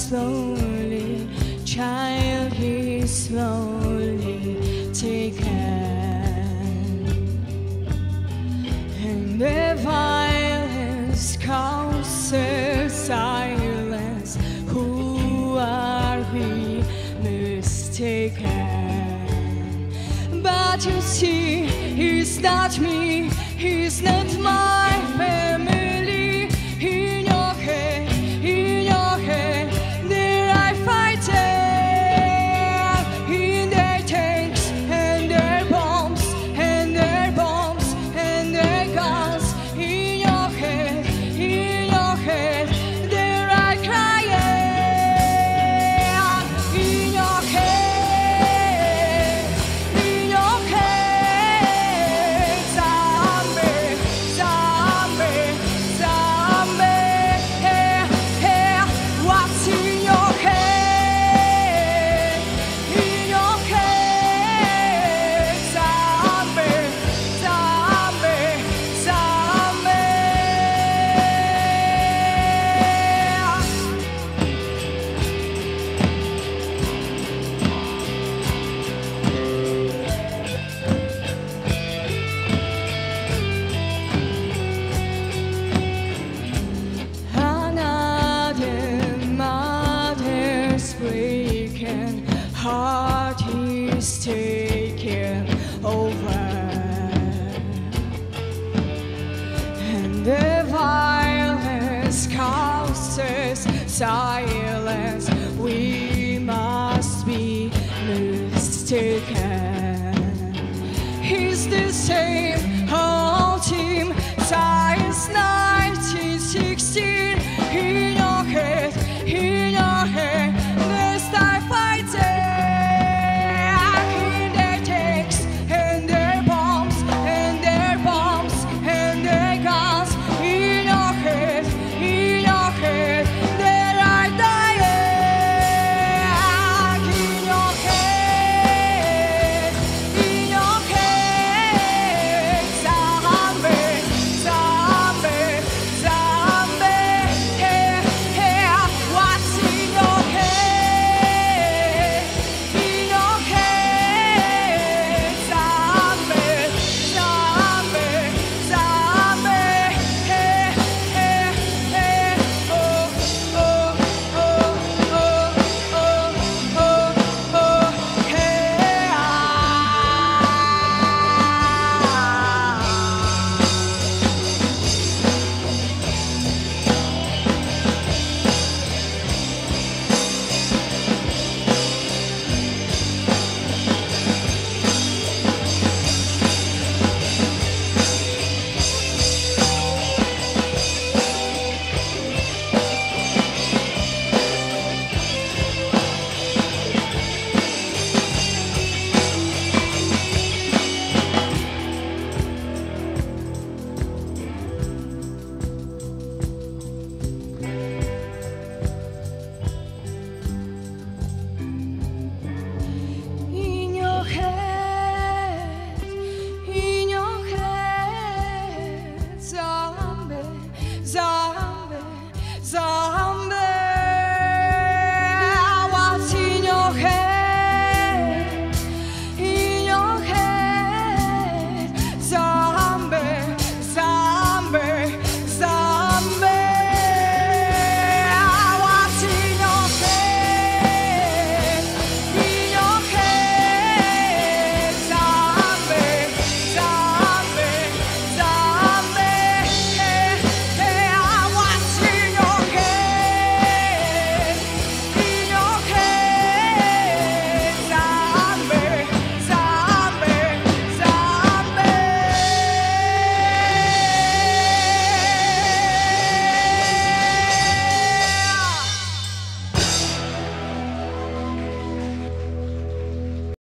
slowly, child is slowly taken, and the violence causes silence. Who are we mistaken? But you see, he's not me, he's not my family. In your head, there I fight in their tanks and their bombs and their bombs and their guns. In your head, there I cry. In your head, zombie, zombie, zombie. What's in your head? In your head, zombie, zombie, zombie. Another mother's breaking, heart is taken over, and the violence causes silence. We must be mistaken. He's the same